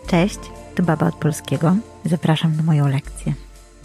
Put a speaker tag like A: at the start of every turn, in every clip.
A: Cześć, tu Baba od Polskiego. Zapraszam na moją lekcję.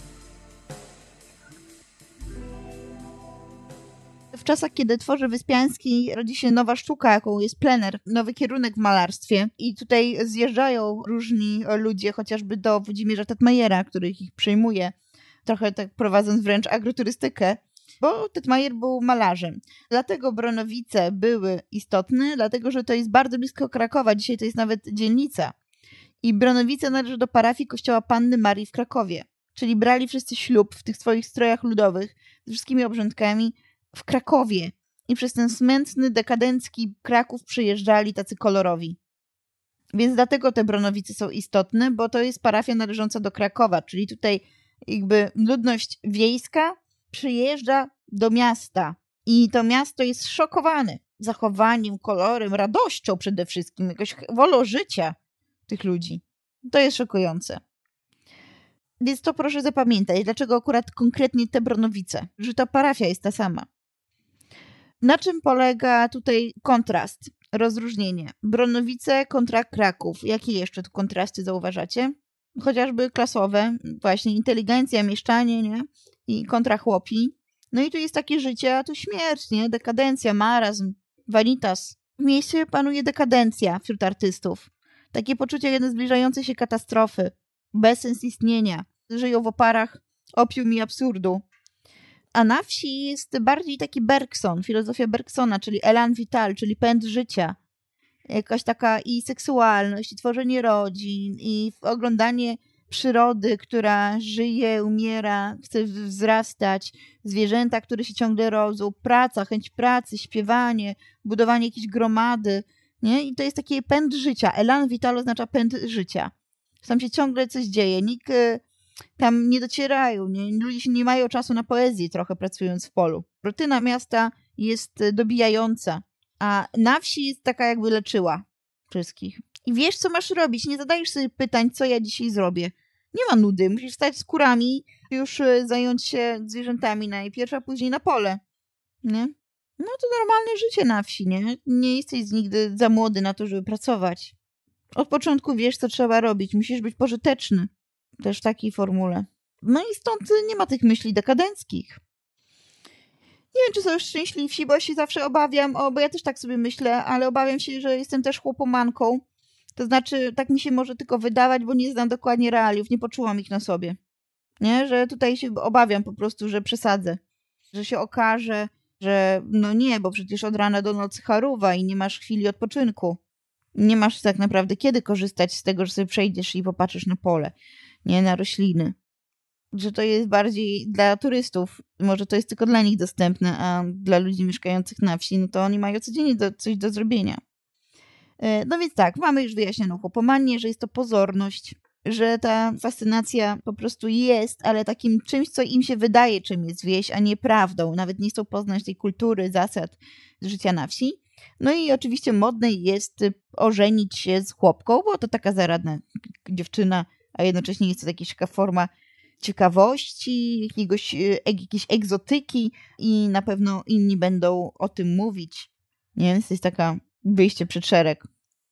B: W czasach, kiedy tworzy Wyspiański, rodzi się nowa sztuka, jaką jest plener, nowy kierunek w malarstwie. I tutaj zjeżdżają różni ludzie, chociażby do Włodzimierza Tetmajera, który ich przyjmuje, trochę tak prowadząc wręcz agroturystykę, bo Tetmajer był malarzem. Dlatego Bronowice były istotne, dlatego że to jest bardzo blisko Krakowa. Dzisiaj to jest nawet dzielnica. I Bronowice należy do parafii kościoła Panny Marii w Krakowie. Czyli brali wszyscy ślub w tych swoich strojach ludowych, z wszystkimi obrządkami, w Krakowie. I przez ten smętny, dekadencki Kraków przyjeżdżali tacy kolorowi. Więc dlatego te Bronowice są istotne, bo to jest parafia należąca do Krakowa, czyli tutaj jakby ludność wiejska przyjeżdża do miasta i to miasto jest szokowane zachowaniem, kolorem, radością przede wszystkim, jakąś wolą życia tych ludzi. To jest szokujące. Więc to proszę zapamiętać, dlaczego akurat konkretnie te Bronowice, że ta parafia jest ta sama. Na czym polega tutaj kontrast, rozróżnienie? Bronowice kontra Kraków. Jakie jeszcze tu kontrasty zauważacie? Chociażby klasowe, właśnie inteligencja, mieszczanie, nie? I kontra chłopi. No i tu jest takie życie, a tu śmierć, nie? Dekadencja, marazm, vanitas. W mieście panuje dekadencja wśród artystów. Takie poczucie jednej zbliżającej się katastrofy, bezsens istnienia. Żyją w oparach opium i absurdu. A na wsi jest bardziej taki Bergson, filozofia Bergsona, czyli elan vital, czyli pęd życia. Jakaś taka i seksualność, i tworzenie rodzin, i oglądanie przyrody, która żyje, umiera, chce wzrastać, zwierzęta, które się ciągle rodzą, praca, chęć pracy, śpiewanie, budowanie jakiejś gromady, nie? I to jest taki pęd życia. Elan vital oznacza pęd życia. Tam się ciągle coś dzieje. Nikt tam nie docierają, nie? Ludzie się nie mają czasu na poezję trochę pracując w polu. Rutyna miasta jest dobijająca, a na wsi jest taka jakby leczyła wszystkich. I wiesz, co masz robić. Nie zadajesz sobie pytań, co ja dzisiaj zrobię. Nie ma nudy. Musisz stać z kurami, już zająć się zwierzętami najpierw, a później na pole. Nie? No to normalne życie na wsi, nie? Nie jesteś nigdy za młody na to, żeby pracować. Od początku wiesz, co trzeba robić. Musisz być pożyteczny. Też w takiej formule. No i stąd nie ma tych myśli dekadenckich. Nie wiem, czy są już szczęśliwsi, bo ja się zawsze obawiam, bo ja też tak sobie myślę, ale obawiam się, że jestem też chłopomanką. To znaczy, tak mi się może tylko wydawać, bo nie znam dokładnie realiów, nie poczułam ich na sobie. Nie? Że tutaj się obawiam po prostu, że przesadzę. Że się okaże, że no nie, bo przecież od rana do nocy charuwa i nie masz chwili odpoczynku. Nie masz tak naprawdę kiedy korzystać z tego, że sobie przejdziesz i popatrzysz na pole, nie na rośliny. Że to jest bardziej dla turystów. Może to jest tylko dla nich dostępne, a dla ludzi mieszkających na wsi, no to oni mają codziennie coś do zrobienia. No więc tak, mamy już wyjaśnioną chłopomanię, że jest to pozorność, że ta fascynacja po prostu jest, ale takim czymś, co im się wydaje, czym jest wieś, a nie prawdą. Nawet nie chcą poznać tej kultury, zasad życia na wsi. No i oczywiście modne jest ożenić się z chłopką, bo to taka zaradna dziewczyna, a jednocześnie jest to jakaś taka forma ciekawości, jakiejś egzotyki i na pewno inni będą o tym mówić. Nie? To jest taka wyjście przed szereg.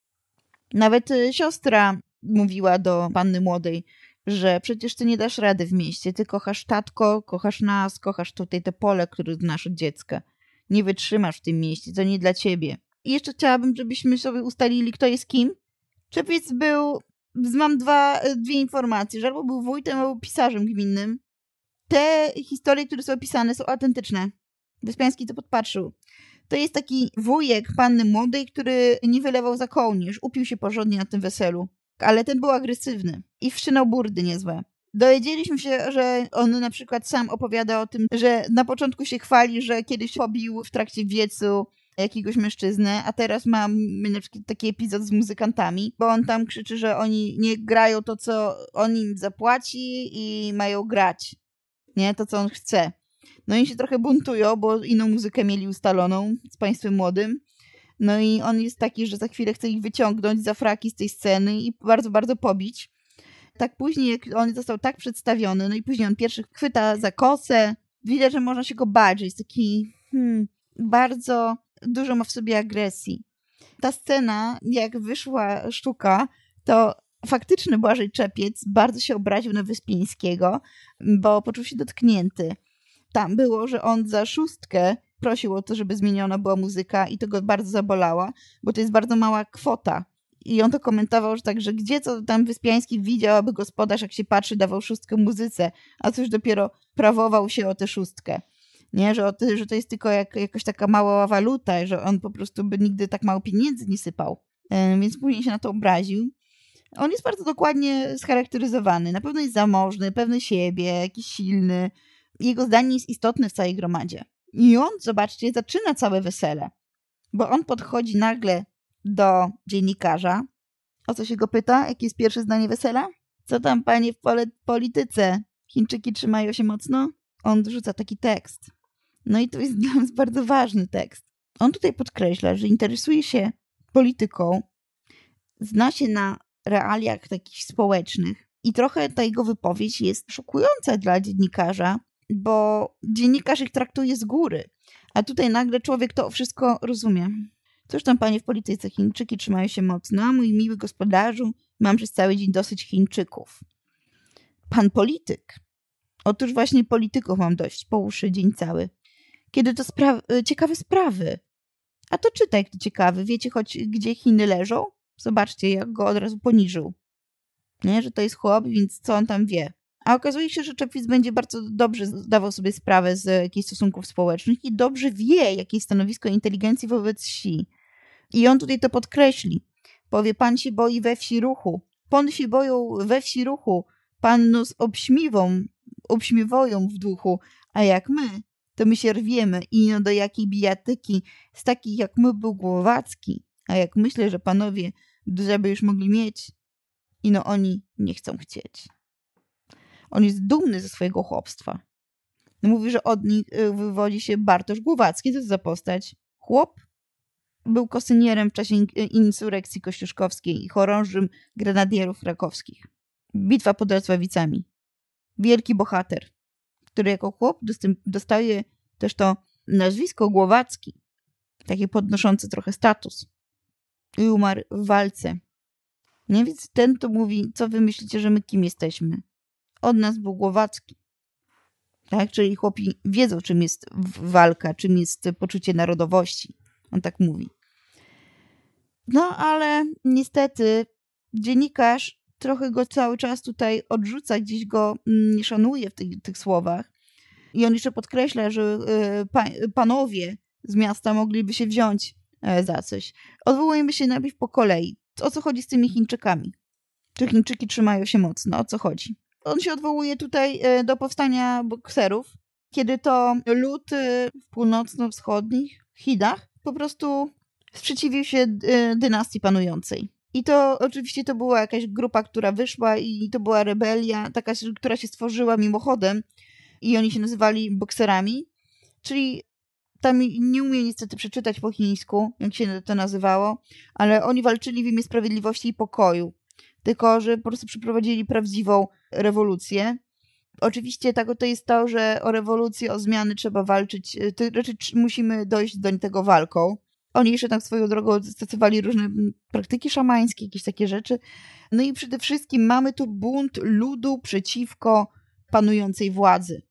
B: Nawet siostra mówiła do panny młodej, że przecież ty nie dasz rady w mieście, ty kochasz tatko, kochasz nas, kochasz tutaj te pole, które znasz od dziecka. Nie wytrzymasz w tym mieście, to nie dla ciebie. I jeszcze chciałabym, żebyśmy sobie ustalili, kto jest kim. Czepiec był, mam dwie informacje, że albo był wójtem, albo pisarzem gminnym. Te historie, które są opisane, są autentyczne. Wyspiański to podpatrzył. To jest taki wujek panny młodej, który nie wylewał za kołnierz. Upił się porządnie na tym weselu. Ale ten był agresywny i wszczynał burdy niezłe. Dowiedzieliśmy się, że on na przykład sam opowiada o tym, że na początku się chwali, że kiedyś pobił w trakcie wiecu jakiegoś mężczyznę, a teraz mamy na przykład taki epizod z muzykantami, bo on tam krzyczy, że oni nie grają to, co on im zapłaci i mają grać. Nie? To, co on chce. No i się trochę buntują, bo inną muzykę mieli ustaloną z państwem młodym. No i on jest taki, że za chwilę chce ich wyciągnąć za fraki z tej sceny i bardzo, bardzo pobić. Tak później, jak on został tak przedstawiony, no i później on pierwszy chwyta za kosę. Widać, że można się go bać, że jest taki bardzo dużo ma w sobie agresji. Ta scena, jak wyszła sztuka, to faktyczny Błażej Czepiec bardzo się obraził na Wyspiańskiego, bo poczuł się dotknięty. Tam było, że on za 6 prosił o to, żeby zmieniona była muzyka i to go bardzo zabolało, bo to jest bardzo mała kwota. I on to komentował, że tak, że gdzie co tam Wyspiański widział, aby gospodarz, jak się patrzy, dawał 6 muzyce, a cóż dopiero prawował się o tę 6. Nie, że to jest tylko jakaś taka mała waluta, że on po prostu by nigdy tak mało pieniędzy nie sypał. Więc później się na to obraził. On jest bardzo dokładnie scharakteryzowany. Na pewno jest zamożny, pewny siebie, jakiś silny. Jego zdanie jest istotne w całej gromadzie. I on, zobaczcie, zaczyna całe wesele. Bo on podchodzi nagle do dziennikarza. O co się go pyta? Jakie jest pierwsze zdanie wesela? Co tam, panie, w polityce? Chińczyki trzymają się mocno? On rzuca taki tekst. No i to jest dla nas bardzo ważny tekst. On tutaj podkreśla, że interesuje się polityką, zna się na realiach takich społecznych i trochę ta jego wypowiedź jest szokująca dla dziennikarza, bo dziennikarz ich traktuje z góry, a tutaj nagle człowiek to wszystko rozumie. Cóż tam, panie, w polityce? Chińczyki trzymają się mocno, a mój miły gospodarzu, mam przez cały dzień dosyć Chińczyków. Pan polityk? Otóż właśnie polityków mam dość, po uszy dzień cały. Kiedy to ciekawe sprawy. A to czytaj, kto ciekawy. Wiecie choć gdzie Chiny leżą? Zobaczcie, jak go od razu poniżył. Nie, że to jest chłop, więc co on tam wie? A okazuje się, że Czepiec będzie bardzo dobrze zdawał sobie sprawę z jakichś stosunków społecznych i dobrze wie, jakie jest stanowisko inteligencji wobec wsi. I on tutaj to podkreśli. Powie, pan się boi we wsi ruchu. Pon się boją we wsi ruchu. Pan nos obśmiewają w duchu. A jak my, to my się rwiemy i no do jakiej bijatyki z takich jak my był Głowacki. A jak myślę, że panowie żeby już mogli mieć, i no oni nie chcą chcieć. On jest dumny ze swojego chłopstwa. Mówi, że od nich wywodzi się Bartosz Głowacki. Co to za postać? Chłop był kosynierem w czasie insurekcji kościuszkowskiej i chorążym grenadierów krakowskich. Bitwa pod Racławicami. Wielki bohater, który jako chłop dostaje też to nazwisko Głowacki, takie podnoszące trochę status. I umarł w walce. Nie, więc ten to mówi, co wy myślicie, że my kim jesteśmy? Od nas był Głowacki. Tak? Czyli chłopi wiedzą, czym jest walka, czym jest poczucie narodowości. On tak mówi. No, ale niestety dziennikarz trochę go cały czas tutaj odrzuca, gdzieś go nie szanuje w tych słowach. I on jeszcze podkreśla, że panowie z miasta mogliby się wziąć za coś. Odwołujemy się najpierw po kolei. O co chodzi z tymi Chińczykami? Czy Chińczyki trzymają się mocno? O co chodzi? On się odwołuje tutaj do powstania bokserów, kiedy to lud w północno-wschodnich Chinach po prostu sprzeciwił się dynastii panującej. I to oczywiście to była jakaś grupa, która wyszła i to była rebelia, taka, która się stworzyła mimochodem i oni się nazywali bokserami, czyli tam nie umiem niestety przeczytać po chińsku, jak się to nazywało, ale oni walczyli w imię sprawiedliwości i pokoju. Tylko że po prostu przeprowadzili prawdziwą rewolucję. Oczywiście to jest to, że o rewolucję, o zmiany trzeba walczyć, to raczej musimy dojść do tego walką. Oni jeszcze tam swoją drogą stosowali różne praktyki szamańskie, jakieś takie rzeczy. No i przede wszystkim mamy tu bunt ludu przeciwko panującej władzy.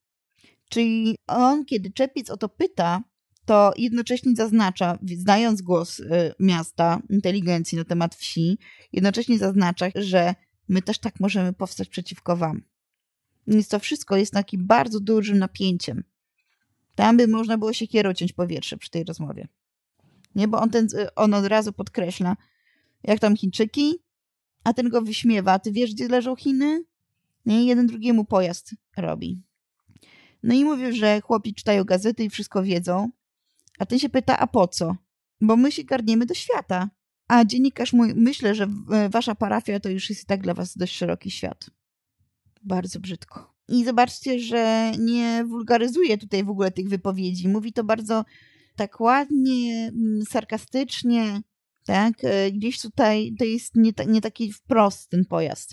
B: Czyli on, kiedy Czepiec o to pyta, to jednocześnie zaznacza, znając głos miasta, inteligencji na temat wsi, jednocześnie zaznacza, że my też tak możemy powstać przeciwko wam. Więc to wszystko jest takim bardzo dużym napięciem. Tam by można było siekierą ciąć powietrze przy tej rozmowie. Nie, bo on od razu podkreśla, jak tam Chińczyki, a ten go wyśmiewa. Ty wiesz, gdzie leżą Chiny? Nie, jeden drugiemu pojazd robi. No i mówię, że chłopi czytają gazety i wszystko wiedzą, a ten się pyta, a po co? Bo my się garniemy do świata. A dziennikarz mówi, myślę, że wasza parafia to już jest i tak dla was dość szeroki świat. Bardzo brzydko. I zobaczcie, że nie wulgaryzuje tutaj w ogóle tych wypowiedzi. Mówi to bardzo tak ładnie, sarkastycznie, tak? Gdzieś tutaj to jest nie taki wprost ten pojazd,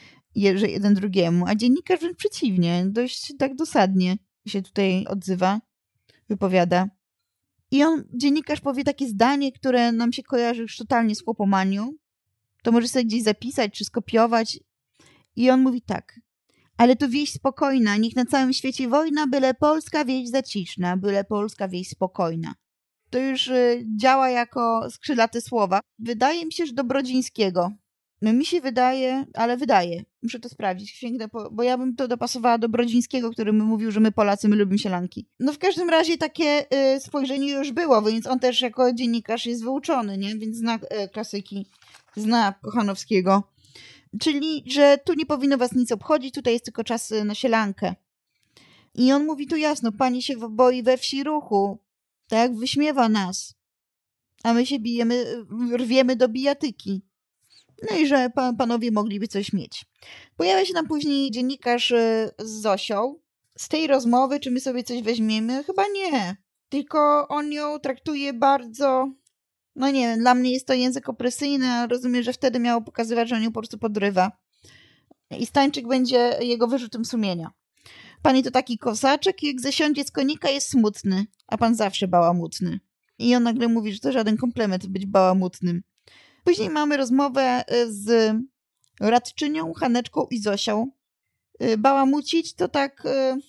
B: że jeden drugiemu. A dziennikarz wręcz przeciwnie, dość tak dosadnie się tutaj odzywa, wypowiada. I dziennikarz powie takie zdanie, które nam się kojarzy już totalnie z chłopomanią. to możesz sobie gdzieś zapisać czy skopiować. I on mówi tak. Ale to wieś spokojna, niech na całym świecie wojna, byle polska wieś zaciszna, byle polska wieś spokojna. To już działa jako skrzydlate słowa. Wydaje mi się, że do Brodzińskiego. No mi się wydaje, ale wydaje. Muszę to sprawdzić. Sięgnę bo ja bym to dopasowała do Brodzińskiego, który mi mówił, że my Polacy, my lubimy sielanki. No w każdym razie takie spojrzenie już było, więc on też jako dziennikarz jest wyuczony, nie? Więc zna klasyki, zna Kochanowskiego. Czyli, że tu nie powinno was nic obchodzić, tutaj jest tylko czas na sielankę. I on mówi tu jasno, pani się boi we wsi ruchu, tak, wyśmiewa nas, a my się bijemy, rwiemy do bijatyki. No i że panowie mogliby coś mieć. Pojawia się nam później dziennikarz z Zosią. Z tej rozmowy, czy my sobie coś weźmiemy? Chyba nie. Tylko on ją traktuje bardzo... No nie wiem, dla mnie jest to język opresyjny, a rozumiem, że wtedy miało pokazywać, że on ją po prostu podrywa. I Stańczyk będzie jego wyrzutem sumienia. Pani to taki kosaczek, jak zesiądzie z konika jest smutny, a pan zawsze bałamutny. I on nagle mówi, że to żaden komplement być bałamutnym. Później mamy rozmowę z radczynią, Haneczką i Zosią. Bałamucić to tak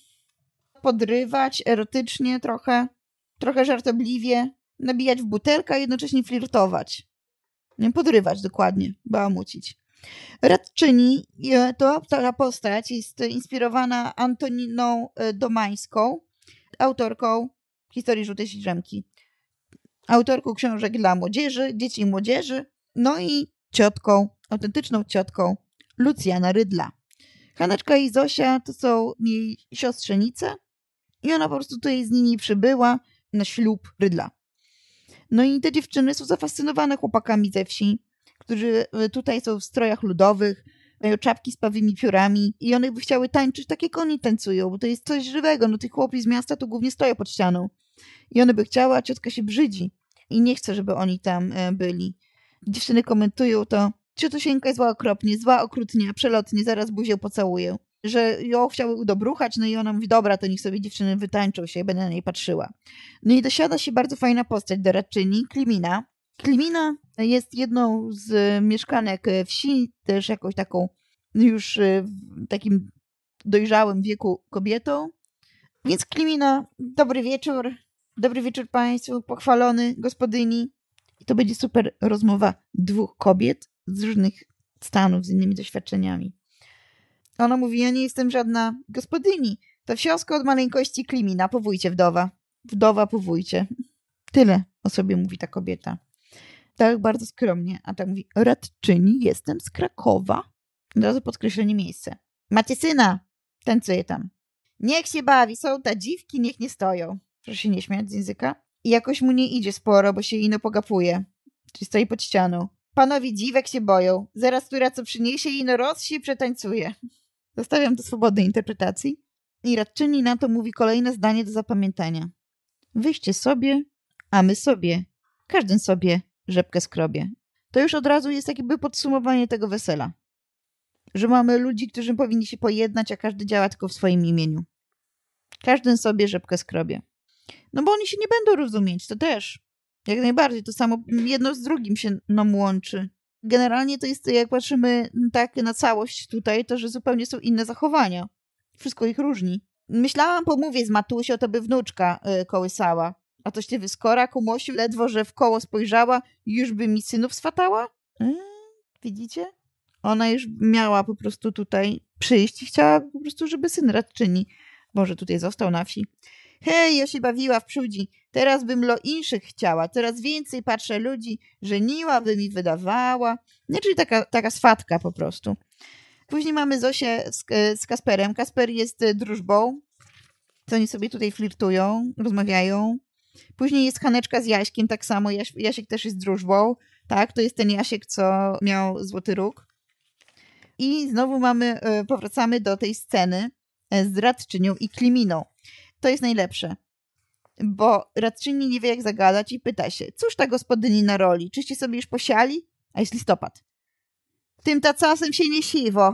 B: podrywać erotycznie trochę żartobliwie, nabijać w butelkę, a jednocześnie flirtować. Nie, podrywać dokładnie, bałamucić. Radczyni, to ta postać jest inspirowana Antoniną Domańską, autorką Historii Żółtej Drzemki, autorką książek dla młodzieży, dzieci i młodzieży, no i ciotką, autentyczną ciotką Lucjana Rydla. Haneczka i Zosia to są jej siostrzenice i ona po prostu tutaj z nimi przybyła na ślub Rydla. No i te dziewczyny są zafascynowane chłopakami ze wsi, którzy tutaj są w strojach ludowych, mają czapki z pawymi piórami i one by chciały tańczyć tak, jak oni tańcują, bo to jest coś żywego. No tych chłopi z miasta to głównie stoją pod ścianą. I one by chciały, a ciotka się brzydzi i nie chce, żeby oni tam byli. Dziewczyny komentują to, ciotosieńka jest zła okropnie, zła okrutnie, przelotnie, zaraz buzię pocałuję. Że ją chciały udobruchać, no i ona mówi, dobra, to niech sobie dziewczyny wytańczą się, będę na niej patrzyła. No i dosiada się bardzo fajna postać do radczyni, Klimina. Klimina jest jedną z mieszkanek wsi, też jakąś taką już w takim dojrzałym wieku kobietą. Więc Klimina, dobry wieczór państwu, pochwalony gospodyni. I to będzie super rozmowa dwóch kobiet z różnych stanów, z innymi doświadczeniami. Ona mówi, ja nie jestem żadna gospodyni, to wsiosko od maleńkości Klimina, powójcie wdowa. Wdowa, powójcie. Tyle o sobie mówi ta kobieta. Tak bardzo skromnie, a tak mówi, radczyni, jestem z Krakowa. Od razu podkreślenie miejsce. Macie syna? Tańcuje tam. Niech się bawi, są ta dziwki, niech nie stoją. Proszę się nie śmiać z języka. I jakoś mu nie idzie sporo, bo się ino pogapuje. Czyli stoi pod ścianą. Panowie dziwek się boją. Zaraz która co przyniesie, ino roz się przetańcuje. Zostawiam to swobodnej interpretacji. I radczyni na to mówi kolejne zdanie do zapamiętania. Wyjście sobie, a my sobie. Każdy sobie rzepkę skrobie. To już od razu jest jakby podsumowanie tego wesela. Że mamy ludzi, którzy powinni się pojednać, a każdy działa tylko w swoim imieniu. Każdy sobie rzepkę skrobie. No bo oni się nie będą rozumieć, to też. Jak najbardziej, to samo jedno z drugim się nam łączy. Generalnie to jest, jak patrzymy tak na całość tutaj, to że zupełnie są inne zachowania. Wszystko ich różni. Myślałam, pomówię z Matusią, to by wnuczka kołysała. A toś ty wyskora, kumosiu, ledwo, że w koło spojrzała, już by mi synów swatała? Widzicie? Ona już miała po prostu tutaj przyjść i chciała po prostu, żeby syn radczyni może tutaj został na wsi. Hej, ja się bawiła w przódzi, teraz bym lo inszych chciała, coraz więcej patrzę ludzi, żeniła by mi wydawała. No, czyli taka swatka po prostu. Później mamy Zosię z Kasperem. Kasper jest drużbą, to oni sobie tutaj flirtują, rozmawiają. Później jest Haneczka z Jaśkiem, tak samo. Jasiek też jest drużbą, tak? To jest ten Jasiek, co miał złoty róg. I znowu powracamy do tej sceny z radczynią i Kliminą. To jest najlepsze, bo radczyni nie wie, jak zagadać i pyta się, cóż ta gospodyni na roli? Czyście sobie już posiali? A jest listopad. Tym tacasem się nie siwo.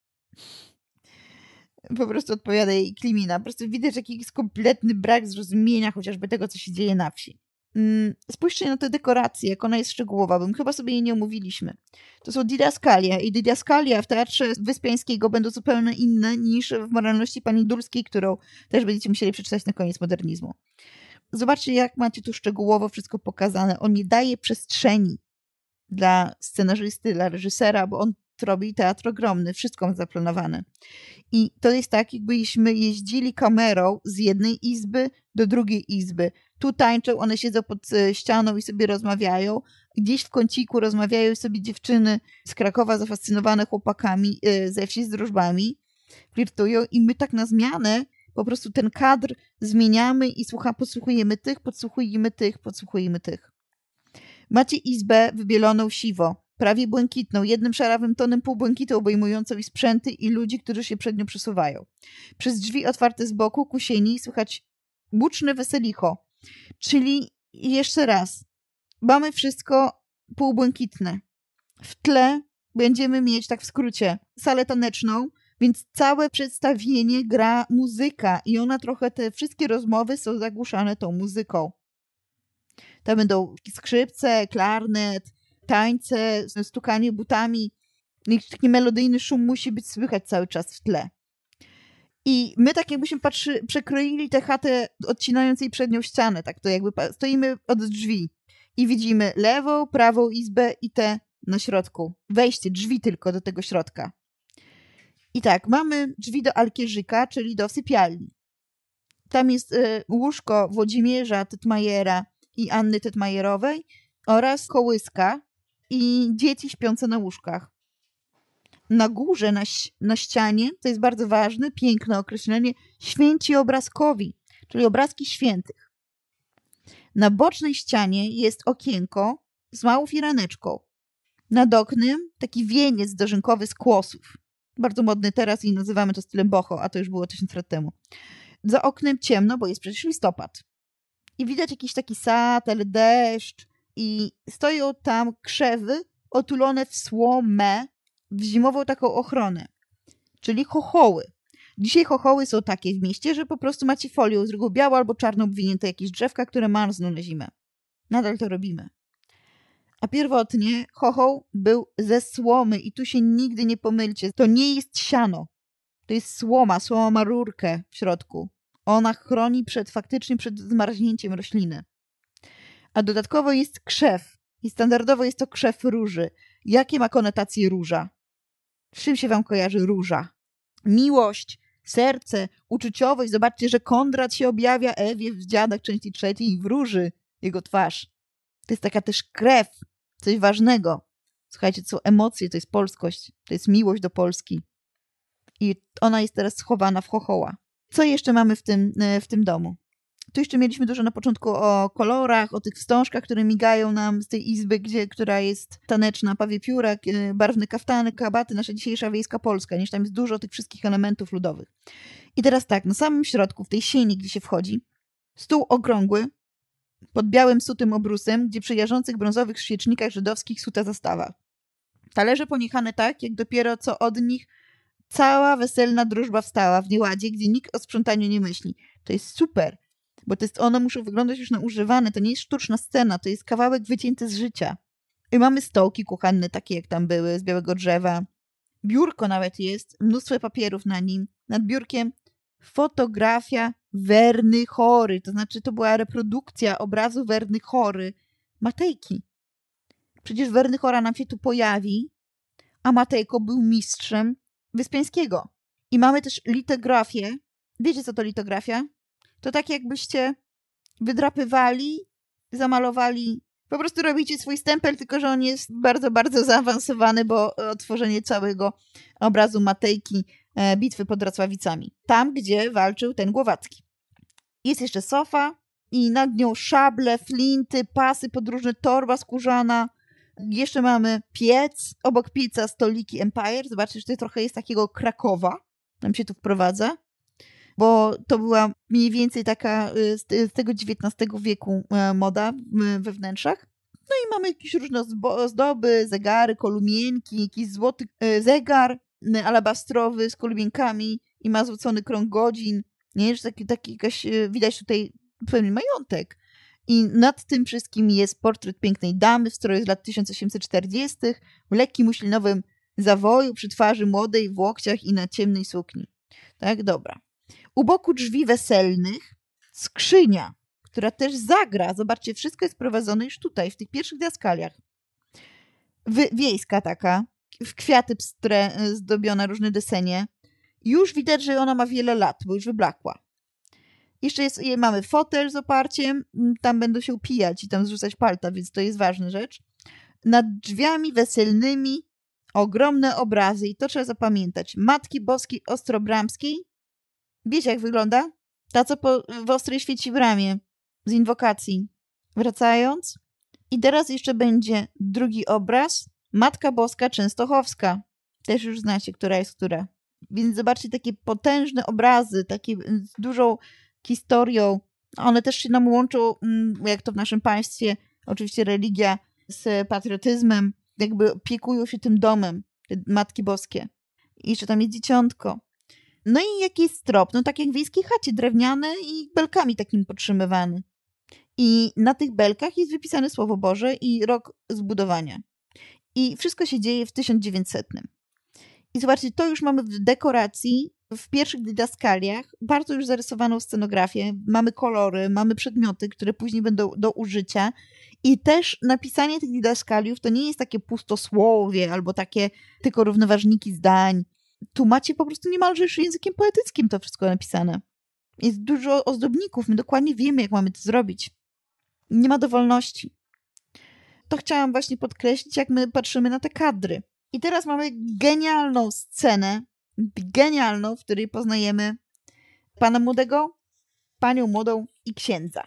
B: Po prostu odpowiada jej Klimina. Po prostu widać jakiś kompletny brak zrozumienia chociażby tego, co się dzieje na wsi. Spójrzcie na tę dekorację, jak ona jest szczegółowa, bo my chyba sobie jej nie omówiliśmy. To są didaskalia i didaskalia w Teatrze Wyspiańskiego będą zupełnie inne niż w Moralności Pani Dulskiej, którą też będziecie musieli przeczytać na koniec modernizmu. Zobaczcie, jak macie tu szczegółowo wszystko pokazane. On nie daje przestrzeni dla scenarzysty, dla reżysera, bo on robi teatr ogromny, wszystko ma zaplanowane. I to jest tak, jakbyśmy jeździli kamerą z jednej izby do drugiej izby. Tu tańczą, one siedzą pod ścianą i sobie rozmawiają. Gdzieś w kąciku rozmawiają sobie dziewczyny z Krakowa zafascynowane chłopakami ze wsi z drużbami, flirtują i my tak na zmianę po prostu ten kadr zmieniamy i podsłuchujemy tych, podsłuchujemy tych, podsłuchujemy tych. Macie izbę wybieloną siwo, prawie błękitną, jednym szarawym tonem półbłękitu obejmującą i sprzęty i ludzi, którzy się przed nią przesuwają. Przez drzwi otwarte z boku, ku sieni, słychać buczne weselicho. Czyli jeszcze raz, mamy wszystko półbłękitne. W tle będziemy mieć, tak w skrócie, salę taneczną, więc całe przedstawienie gra muzyka i ona trochę, te wszystkie rozmowy są zagłuszane tą muzyką. Tam będą skrzypce, klarnet, tańce, stukanie butami. I taki melodyjny szum musi być słychać cały czas w tle. I my tak jakbyśmy przekroili tę chatę, odcinając jej przednią ścianę. Tak to jakby stoimy od drzwi i widzimy lewą, prawą izbę i tę na środku. Wejście, drzwi tylko do tego środka. I tak, mamy drzwi do Alkierzyka, czyli do sypialni. Tam jest łóżko Włodzimierza Tytmajera i Anny Tytmajerowej oraz kołyska i dzieci śpiące na łóżkach. Na górze, na ścianie, to jest bardzo ważne, piękne określenie, święci obrazkowi, czyli obrazki świętych. Na bocznej ścianie jest okienko z małą firaneczką. Nad oknem taki wieniec dożynkowy z kłosów. Bardzo modny teraz i nazywamy to stylem boho, a to już było 1000 lat temu. Za oknem ciemno, bo jest przecież listopad. I widać jakiś taki sad, ale deszcz. I stoją tam krzewy otulone w słomę, w zimową taką ochronę. Czyli chochoły. Dzisiaj chochoły są takie w mieście, że po prostu macie folią z reguły białą albo czarną obwinięte jakieś drzewka, które marzną na zimę. Nadal to robimy. A pierwotnie chochoł był ze słomy i tu się nigdy nie pomylcie. To nie jest siano. To jest słoma ma rurkę w środku. Ona chroni faktycznie przed zmarznięciem rośliny. A dodatkowo jest krzew. I standardowo jest to krzew róży. Jakie ma konotacje róża? Z czym się wam kojarzy róża? Miłość, serce, uczuciowość. Zobaczcie, że Kondrat się objawia Ewie w Dziadach części 3 i wróży jego twarz. To jest taka też krew, coś ważnego. Słuchajcie, to są emocje, to jest polskość, to jest miłość do Polski. I ona jest teraz schowana w chochoła. Co jeszcze mamy w tym domu? Tu jeszcze mieliśmy dużo na początku o kolorach, o tych wstążkach, które migają nam z tej izby, która jest taneczna, pawie pióra, barwne kaftany, kabaty, nasza dzisiejsza wiejska Polska, nie? Tam jest dużo tych wszystkich elementów ludowych. I teraz tak, na samym środku, w tej sieni, gdzie się wchodzi, stół okrągły, pod białym sutym obrusem, gdzie przy jarzących brązowych świecznikach żydowskich suta zastawa. Talerze poniechane tak, jak dopiero co od nich cała weselna drużba wstała w nieładzie, gdzie nikt o sprzątaniu nie myśli. To jest super, bo one muszą wyglądać już na używane. To nie jest sztuczna scena, to jest kawałek wycięty z życia. I mamy stołki kuchenne, takie jak tam były, z białego drzewa. Biurko nawet jest, mnóstwo papierów na nim. Nad biurkiem fotografia Werny Chory. To znaczy, to była reprodukcja obrazu Werny Chory Matejki. Przecież Werny Chora nam się tu pojawi, a Matejko był mistrzem Wyspiańskiego. I mamy też litografię. Wiecie, co to litografia? To tak jakbyście wydrapywali, zamalowali. Po prostu robicie swój stempel, tylko że on jest bardzo, bardzo zaawansowany, bo odtworzenie całego obrazu Matejki bitwy pod Racławicami. Tam, gdzie walczył ten Głowacki. Jest jeszcze sofa i nad nią szable, flinty, pasy podróżne, torba skórzana. Jeszcze mamy piec, obok pieca stoliki Empire. Zobaczcie, że to trochę jest takiego Krakowa. Nam się tu wprowadza. Bo to była mniej więcej taka z tego XIX wieku moda we wnętrzach. No i mamy jakieś różne ozdoby, zegary, kolumienki, jakiś złoty zegar alabastrowy z kolumienkami i ma złocony krąg godzin. Nie, że taki jakaś, widać tutaj pewien majątek. I nad tym wszystkim jest portret pięknej damy w stroju z lat 1840, w lekkim muślinowym zawoju, przy twarzy młodej, w łokciach i na ciemnej sukni. Tak, dobra. U boku drzwi weselnych skrzynia, która też zagra. Zobaczcie, wszystko jest prowadzone już tutaj, w tych pierwszych didaskaliach. Wiejska taka, w kwiaty pstre, zdobiona, różne desenie. Już widać, że ona ma wiele lat, bo już wyblakła. Jeszcze mamy fotel z oparciem, tam będą się upijać i tam zrzucać palta, więc to jest ważna rzecz. Nad drzwiami weselnymi ogromne obrazy i to trzeba zapamiętać. Matki Boskiej Ostrobramskiej. Wiecie, jak wygląda? Ta, co w ostrej świeci w ramię z inwokacji. Wracając. I teraz jeszcze będzie drugi obraz. Matka Boska Częstochowska. Też już znacie, która jest która. Więc zobaczcie, takie potężne obrazy, takie z dużą historią. One też się nam łączą, jak to w naszym państwie, oczywiście religia z patriotyzmem. Jakby opiekują się tym domem, te Matki Boskie. I jeszcze tam jest dzieciątko. No i jaki jest strop? No tak jak w wiejskiej chacie, drewniane i belkami takim podtrzymywany. I na tych belkach jest wypisane Słowo Boże i rok zbudowania. I wszystko się dzieje w 1900. I zobaczcie, to już mamy w dekoracji, w pierwszych didaskaliach, bardzo już zarysowaną scenografię, mamy kolory, mamy przedmioty, które później będą do użycia. I też napisanie tych didaskaliów to nie jest takie pustosłowie albo takie tylko równoważniki zdań. Tu macie po prostu niemalże już językiem poetyckim to wszystko napisane. Jest dużo ozdobników, my dokładnie wiemy, jak mamy to zrobić. Nie ma dowolności. To chciałam właśnie podkreślić, jak my patrzymy na te kadry. I teraz mamy genialną scenę, w której poznajemy pana młodego, panią młodą i księdza.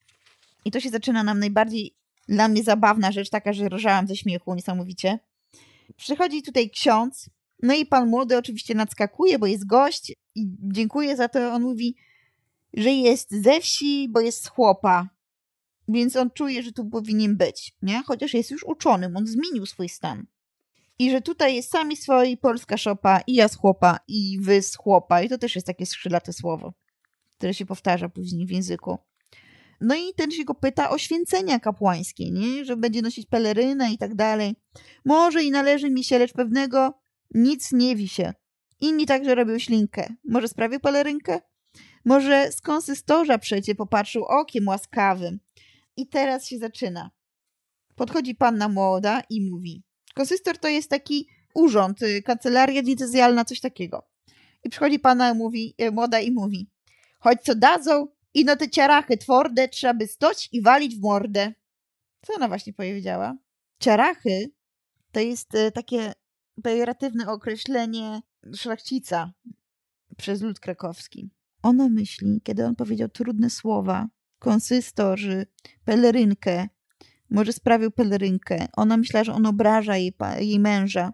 B: I to się zaczyna nam najbardziej dla mnie zabawna rzecz, taka, że rżałam ze śmiechu niesamowicie. Przychodzi tutaj ksiądz, no i pan młody oczywiście nadskakuje, bo jest gość i dziękuję za to. On mówi, że jest ze wsi, bo jest z chłopa. Więc on czuje, że tu powinien być, nie? Chociaż jest już uczonym, on zmienił swój stan. I że tutaj jest sami swoi, polska szopa, i ja z chłopa, i wy z chłopa. I to też jest takie skrzydlate słowo, które się powtarza później w języku. No i ten się go pyta o święcenia kapłańskie, nie? Że będzie nosić pelerynę i tak dalej. Może i należy mi się, lecz pewnego nic nie wi się. Inni także robią ślinkę. Może sprawił pelerynkę? Może z konsystorza przecie popatrzył okiem łaskawym. I teraz się zaczyna. Podchodzi panna młoda i mówi. Konsystor to jest taki urząd, kancelaria diecezjalna, coś takiego. I przychodzi pana młoda i mówi. Choć co dadzą, ino te ciarachy twarde trzeba by stoć i walić w mordę. Co ona właśnie powiedziała? Ciarachy to jest takie pejoratywne określenie szlachcica przez lud krakowski. Ona myśli, kiedy on powiedział trudne słowa, konsystorzy, pelerynkę, może sprawił pelerynkę. Ona myślała, że on obraża jej męża.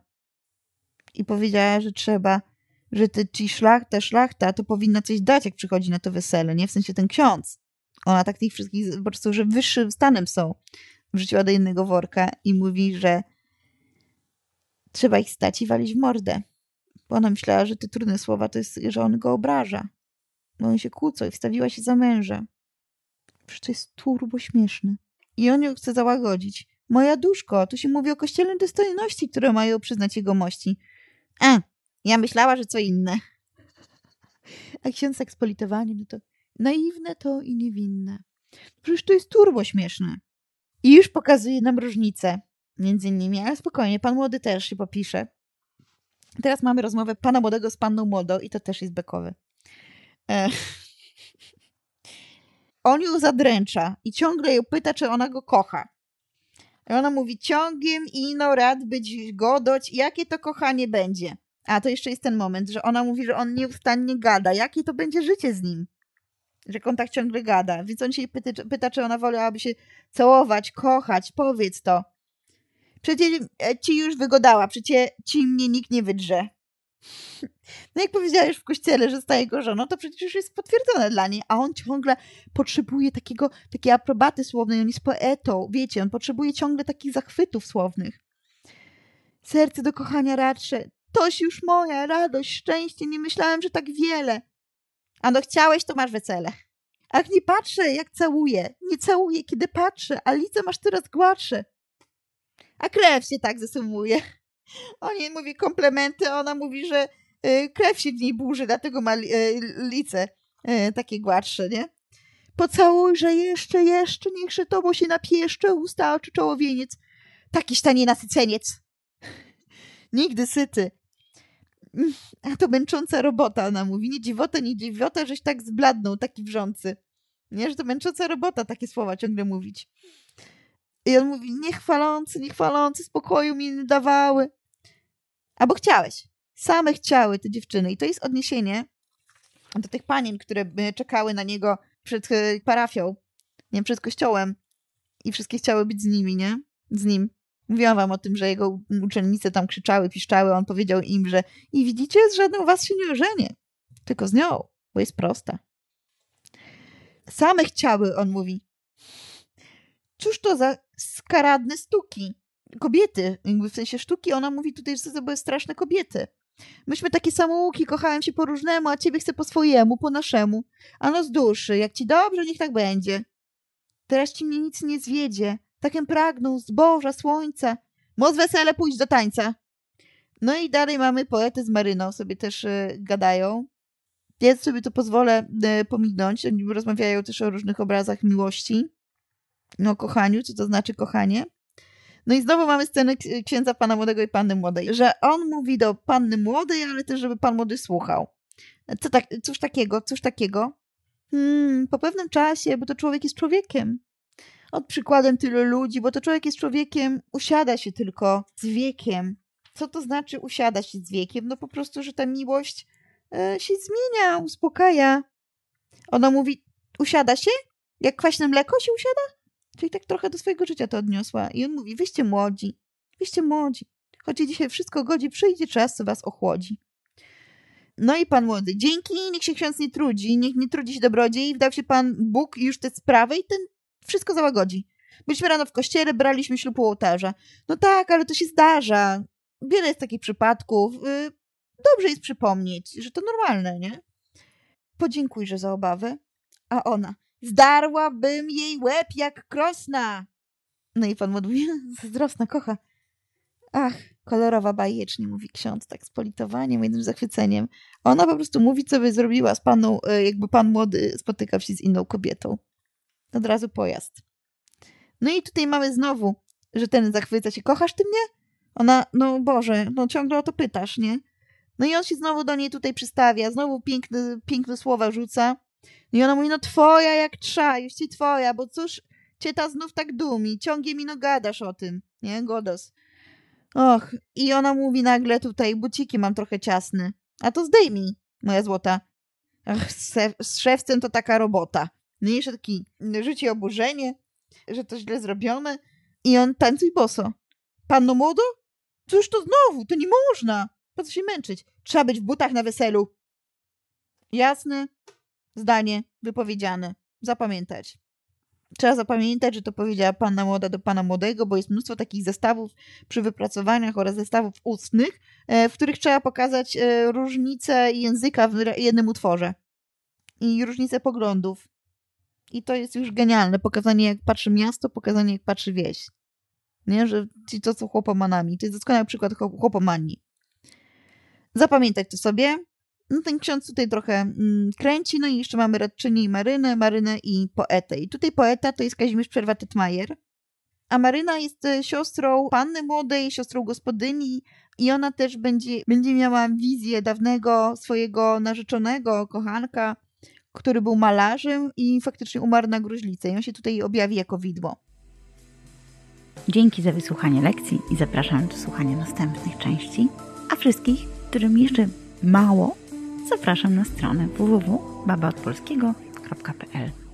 B: I powiedziała, że trzeba, że szlachta to powinna coś dać, jak przychodzi na to wesele, nie? W sensie ten ksiądz. Ona tak tych wszystkich, po prostu, że wyższym stanem są. Wrzuciła do jednego worka i mówi, że trzeba ich stać i walić w mordę. Bo ona myślała, że te trudne słowa to jest, że on go obraża. Bo oni się kłócą i wstawiła się za męża. Przecież to jest turbo śmieszne. I on ją chce załagodzić. Moja duszko, tu się mówi o kościelnej dostojności, które mają przyznać jegomości. Ja myślała, że co inne. A ksiądz tak z politowaniem, no to naiwne to i niewinne. Przecież to jest turbo śmieszne. I już pokazuje nam różnicę między innymi, ale spokojnie, pan młody też się popisze. Teraz mamy rozmowę pana młodego z panną młodą i to też jest bekowe. On ją zadręcza i ciągle ją pyta, czy ona go kocha. I ona mówi, ciągiem ino rad być godoć, jakie to kochanie będzie. A to jeszcze jest ten moment, że ona mówi, że on nieustannie gada. Jakie to będzie życie z nim? Że on tak ciągle gada. Więc on się pyta, czy ona wolałaby się całować, kochać. Powiedz to. Przecież ci już wygodała, przecież ci mnie nikt nie wydrze. No jak powiedziała już w kościele, że staje go żoną, to przecież już jest potwierdzone dla niej, a on ciągle potrzebuje takiej aprobaty słownej, on jest poetą, wiecie, on potrzebuje ciągle takich zachwytów słownych. Serce do kochania radsze, toś już moja radość, szczęście, nie myślałem, że tak wiele. A no chciałeś, to masz wesele. Ach, nie patrzę, jak całuję. Nie całuję, kiedy patrzę, a lice masz teraz gładsze. A krew się tak zasumuje. On jej mówi komplementy, a ona mówi, że krew się w niej burzy, dlatego ma lice takie gładsze, nie? Pocałujże jeszcze, niechże tobą się napieszcze usta, oczy, czołowieniec. Takiś ta nienasyceniec. Nigdy syty. A to męcząca robota, ona mówi. Nie dziwota, żeś tak zbladnął, taki wrzący. Nie, że to męcząca robota, takie słowa ciągle mówić. I on mówi, niechwalący, spokoju mi nie dawały. Albo chciałeś. Same chciały te dziewczyny. I to jest odniesienie do tych panien, które czekały na niego przed parafią, nie, przed kościołem. I wszystkie chciały być z nimi, nie? Z nim. Mówiłam wam o tym, że jego uczennice tam krzyczały, piszczały, on powiedział im, że i widzicie, z żadną was się nie ożenię, tylko z nią, bo jest prosta. Same chciały, on mówi. Cóż to za skaradne sztuki? Kobiety, w sensie sztuki, ona mówi tutaj, że to były straszne kobiety. Myśmy takie samouki, kochałem się po różnemu, a ciebie chcę po swojemu, po naszemu. Ano z duszy, jak ci dobrze, niech tak będzie. Teraz ci mnie nic nie zwiedzie. Takiem pragnął zboża, słońca. Moc wesele, pójdź do tańca. No i dalej mamy poetę z Maryną, sobie też gadają. Ja sobie to pozwolę pominąć. Oni rozmawiają też o różnych obrazach miłości. No o kochaniu, co to znaczy kochanie. No i znowu mamy scenę księdza pana młodego i panny młodej, że on mówi do panny młodej, ale też żeby pan młody słuchał. Cóż takiego? Po pewnym czasie, bo to człowiek jest człowiekiem. Od przykładem tylu ludzi, bo to człowiek jest człowiekiem, usiada się tylko z wiekiem. Co to znaczy usiada się z wiekiem? No po prostu, że ta miłość się zmienia, uspokaja. Ona mówi, usiada się? Jak kwaśne mleko się usiada? Czyli tak trochę do swojego życia to odniosła. I on mówi, wyście młodzi. Choć dzisiaj wszystko godzi, przyjdzie czas, co was ochłodzi. No i pan młody, dzięki, niech się ksiądz nie trudzi, niech nie trudzi się dobrodziej, wdał się pan Bóg już te sprawy i ten wszystko załagodzi. Byliśmy rano w kościele, braliśmy ślub u ołtarza. No tak, ale to się zdarza. Wiele jest takich przypadków. Dobrze jest przypomnieć, że to normalne, nie? Podziękujże za obawę. A ona, zdarłabym jej łeb jak krosna. No i pan mówi, zazdrosna, kocha. Ach, kolorowa bajecznie, mówi ksiądz, tak z politowaniem, jednym zachwyceniem. Ona po prostu mówi, co by zrobiła z paną, jakby pan młody spotykał się z inną kobietą. Od razu pojazd. No i tutaj mamy znowu, że ten zachwyca się. Kochasz ty mnie? Ona, no Boże, no ciągle o to pytasz, nie? No i on się znowu do niej tutaj przystawia, znowu piękne słowa rzuca. I ona mówi, no twoja jak trza, już ci twoja, bo cóż cię ta znów tak dumi, ciągiem mi no gadasz o tym, nie? Godos. Och, i ona mówi nagle tutaj, buciki mam trochę ciasne. A to zdejmij, moja złota. Ach, z szewcem to taka robota. No i jeszcze taki rzuci oburzenie, że to źle zrobione. I on tańcuj boso. Panno młodo? Cóż to znowu? To nie można. Po co się męczyć? Trzeba być w butach na weselu. Jasne zdanie wypowiedziane. Zapamiętać. Trzeba zapamiętać, że to powiedziała panna młoda do pana młodego, bo jest mnóstwo takich zestawów przy wypracowaniach oraz zestawów ustnych, w których trzeba pokazać różnicę języka w jednym utworze. I różnicę poglądów. I to jest już genialne. Pokazanie, jak patrzy miasto, pokazanie, jak patrzy wieś. Nie? Że ci to są chłopomanami. To jest doskonały przykład chłopomanii. Zapamiętać to sobie. No ten ksiądz tutaj trochę kręci. No i jeszcze mamy radczynię i Marynę i poetę. I tutaj poeta to jest Kazimierz Przerwa-Tytmajer. A Maryna jest siostrą panny młodej, siostrą gospodyni. I ona też będzie miała wizję dawnego swojego narzeczonego, kochanka, który był malarzem i faktycznie umarł na gruźlicę. I on się tutaj objawi jako widmo.
A: Dzięki za wysłuchanie lekcji i zapraszam do słuchania następnych części. A wszystkich, którym jeszcze mało, zapraszam na stronę www.babaodpolskiego.pl.